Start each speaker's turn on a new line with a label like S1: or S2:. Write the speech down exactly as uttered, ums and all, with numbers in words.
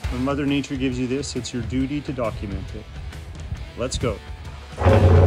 S1: When Mother Nature gives you this, it's your duty to document it. Let's go.